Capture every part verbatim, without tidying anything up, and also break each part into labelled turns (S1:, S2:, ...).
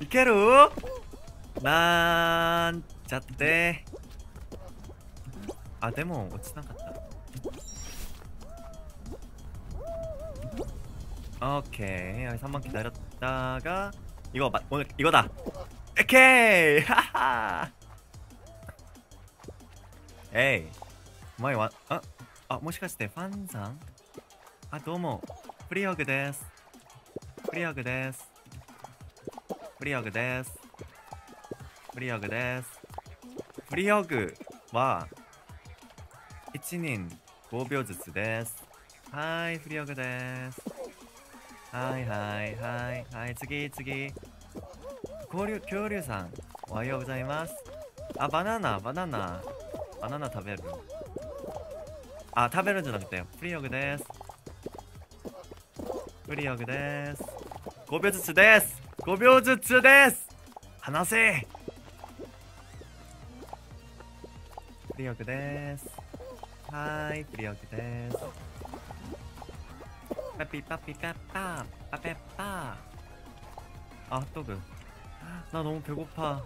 S1: いける？なんちゃって。あ、でも落ちなかった。오케이. 삼 번 기다렸다가 이거 맞 오늘 이거다. 오케이. 하하. 에이. 뭐이 와? 어? 아, もしかしてファンさん? 아, どうも. 프리허그 데스. 프리허그 데스. 프리허그 데스. 프리허그 데스. 프리허그 와いちにんごびょうずつです。はい、フリオグです。はいはいはいはい、次次。恐竜、恐竜さん、おはようございます。あ、バナナ、バナナ。バナナ食べる。あ、食べるんじゃなくて、フリオグです。フリオグです。ごびょうずつです。ごびょうずつです。話せ。フリオグです。はい、フリオグです。パピパピパッパーパペッパー。아 핫도그. 나 너무 배고파.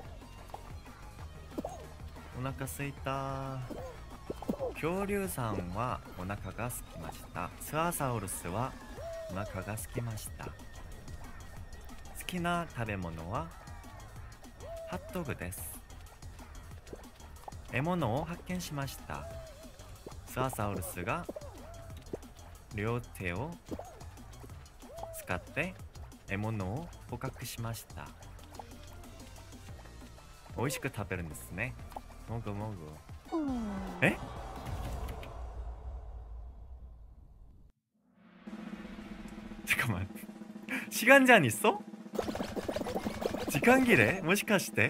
S1: 오나카 스이타. 恐竜さんはお腹が空きました。スアサウルスはお腹が空きました。好きな食べ物はハットグです。獲物を発見しました。スアサウルスが両手を使って獲物を捕獲しました。美味しく食べるんですね。もぐもぐ。え잠깐만 시간 제한 있어? 시간 기래? もしかして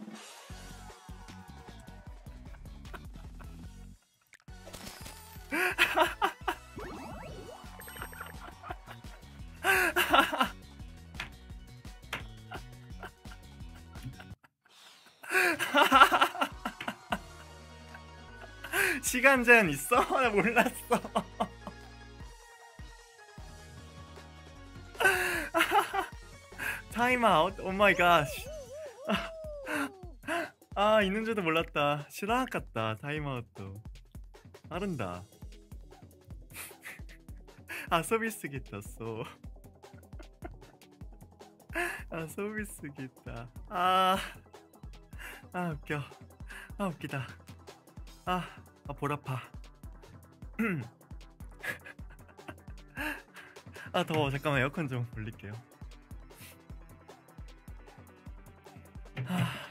S1: 시간 제한 있어? 나 몰랐어. 타임 아웃? 오 마이 갓. 아, 있는 줄도 몰랐다. 싫어하겠다. 타임 아웃도. 빠른다. 아, 서비스겠다.써. 아, 서비스겠다. 아, 아 웃겨. 아 웃기다. 아, 아 볼 아파. 아 더워. 잠깐만 에어컨 좀 올릴게요. 아.